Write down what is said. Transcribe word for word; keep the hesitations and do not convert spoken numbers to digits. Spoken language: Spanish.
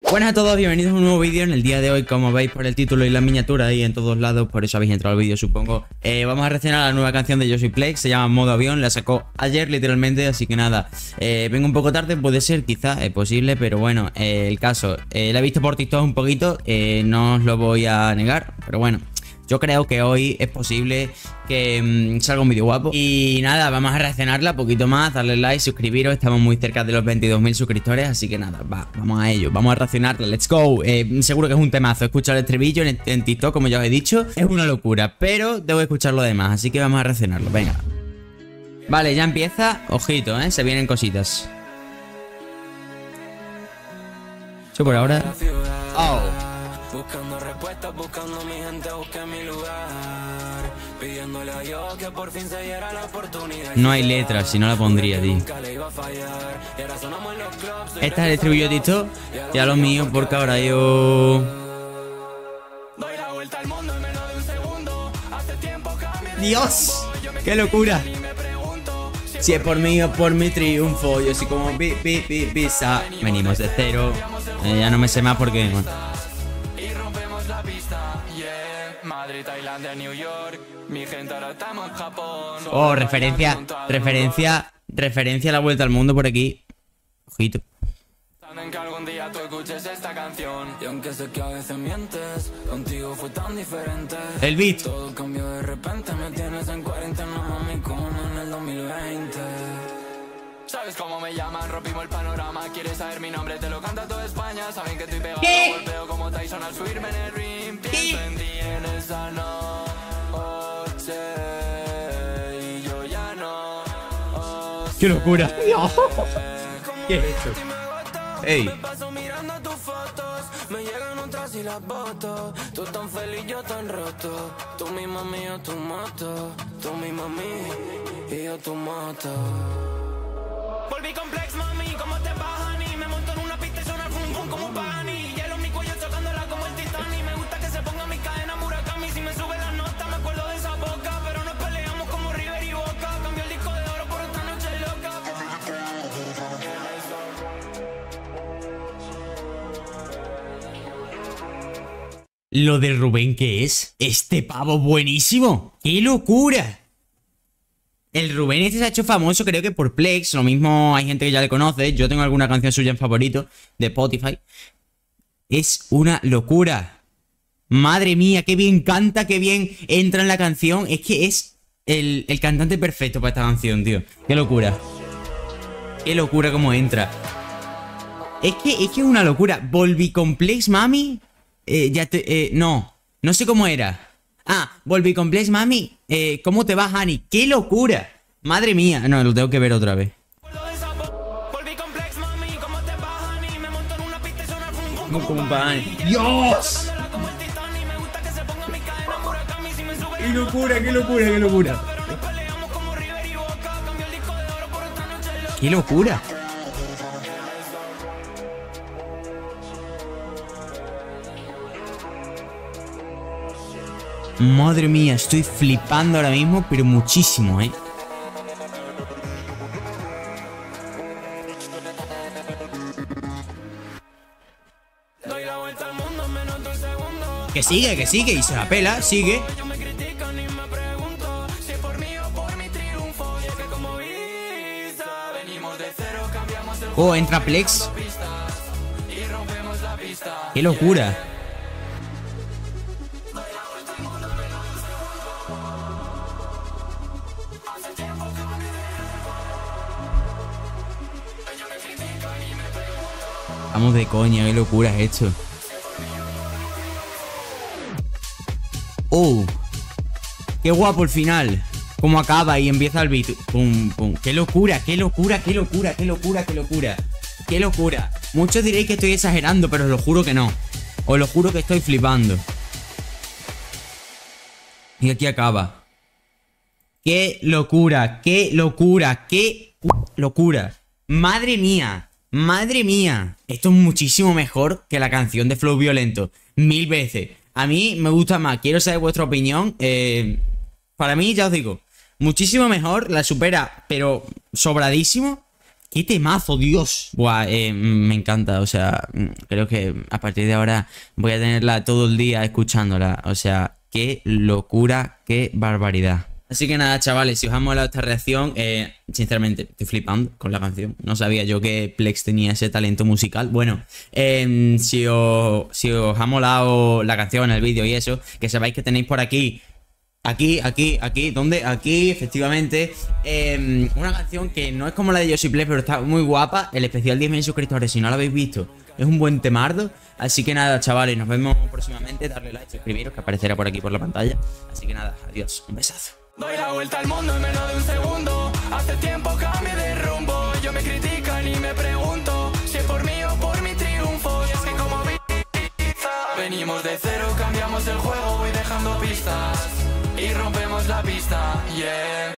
Buenas a todos, bienvenidos a un nuevo vídeo. En el día de hoy, como veis por el título y la miniatura y en todos lados, por eso habéis entrado al vídeo, supongo, eh, vamos a reaccionar a la nueva canción de Yo Soy Plex. Se llama Modo Avión, la sacó ayer literalmente, así que nada, eh, vengo un poco tarde, puede ser, quizás, es posible, pero bueno, eh, el caso, eh, la he visto por TikTok un poquito, eh, no os lo voy a negar, pero bueno, yo creo que hoy es posible que mmm, salga un vídeo guapo. Y nada, vamos a reaccionarla un poquito más, darle like, suscribiros. Estamos muy cerca de los veintidós mil suscriptores, así que nada, va, vamos a ello. Vamos a reaccionarla, let's go. eh, Seguro que es un temazo, escuchar el estribillo en, en TikTok, como ya os he dicho, es una locura, pero debo escuchar lo demás, así que vamos a reaccionarlo, venga. Vale, ya empieza, ojito, eh, se vienen cositas. Yo por ahora... Oh. Buscando respuestas, buscando mi gente, busqué mi lugar. Pidiéndole a Dios que por fin se diera la oportunidad. No hay letras, si no la pondría, tío. Esta es el estribillo de TikTok. Ya lo mío, porque ahora yo... Doy la vuelta al mundo en menos de un segundo. Hace tiempo cambié. ¡Dios! ¡Qué locura! Si es por mí o por mi triunfo, yo soy como pi, pi, pi, pizza. Venimos de cero. Eh, ya no me sé más porque... Bueno. Madrid, Tailandia, New York. Mi gente ahora estamos en Japón. Oh, referencia, referencia, referencia a la vuelta al mundo por aquí. Ojito. Que algún día tú escuches esta canción. Y aunque sé que a veces mientes, contigo fue tan diferente. El beat. Todo cambió de repente, me tienes en cuarentena, mami, como en el dos mil veinte. ¿Sabes cómo me llaman? Rompimos el panorama. ¿Quieres saber mi nombre? Te lo canta toda España. Saben que estoy pegado, ¿Qué? golpeo como Tyson al subirme en el ring. Pienso en ti en esa noche y yo ya no. ¡Qué locura! ¿Qué es esto? ¡Ey! Me paso mirando tus fotos, me llegan otras y las voto. Tú tan feliz, yo tan roto. Tú mi mami, yo tu moto. Tú mi mami y yo tu moto. Volví complex, mami, ¿cómo te vas, honey? Me monto en una pista y suena el fum fum como un pani. Hielo en mi cuello chocándola como el Titanic. Me gusta que se ponga mi cadena Murakami. Si me sube la nota me acuerdo de esa boca. Pero nos peleamos como River y Boca. Cambió el disco de oro por otra noche loca. Lo de Rubén, ¿qué es? Este pavo buenísimo. ¡Qué locura! El Rubén este se ha hecho famoso, creo que por Plex. Lo mismo hay gente que ya le conoce. Yo tengo alguna canción suya en favorito de Spotify. Es una locura. Madre mía, qué bien canta, qué bien entra en la canción. Es que es el, el cantante perfecto para esta canción, tío. Qué locura. Qué locura cómo entra. Es que es que es una locura. Volví complex, mami. Eh, ya te... Eh, no. No sé cómo era. Ah, volví complex, mami. Eh, ¿cómo te vas, Hani? ¡Qué locura! Madre mía. No, lo tengo que ver otra vez. ¡Dios! ¡Qué locura, qué locura, qué locura! ¡Qué locura! Madre mía, estoy flipando ahora mismo, pero muchísimo, ¿eh? Que sigue, que sigue, y se la pela, sigue. Oh, entra Plex. ¡Qué locura! Vamos de coña, qué locura es esto. Oh, qué guapo el final. Cómo acaba y empieza el beat. Pum, pum. Qué locura, qué locura, qué locura, qué locura, qué locura. Qué locura. Muchos diréis que estoy exagerando, pero os lo juro que no. Os lo juro que estoy flipando. Y aquí acaba. Qué locura, qué locura, qué locura. Madre mía. Madre mía, esto es muchísimo mejor que la canción de Flow Violento. Mil veces. A mí me gusta más. Quiero saber vuestra opinión. Eh, para mí, ya os digo, muchísimo mejor. La supera, pero sobradísimo. ¡Qué temazo, Dios! Buah, eh, me encanta, o sea, creo que a partir de ahora voy a tenerla todo el día escuchándola. O sea, qué locura, qué barbaridad. Así que nada, chavales, si os ha molado esta reacción, eh, sinceramente, estoy flipando con la canción. No sabía yo que Plex tenía ese talento musical. Bueno, eh, si, os, si os ha molado la canción, el vídeo y eso, que sepáis que tenéis por aquí... Aquí, aquí, aquí, ¿dónde? Aquí, efectivamente, eh, una canción que no es como la de Yo Soy Plex, pero está muy guapa. El especial diez mil suscriptores, si no lo habéis visto, es un buen temardo. Así que nada, chavales, nos vemos próximamente. Darle like, suscribiros, que aparecerá por aquí por la pantalla. Así que nada, adiós, un besazo. Doy la vuelta al mundo en menos de un segundo. Hace tiempo cambié de rumbo. Ellos me critican y me pregunto si es por mí o por mi triunfo. Y es que como pizza venimos de cero, cambiamos el juego, voy dejando pistas y rompemos la pista, yeah.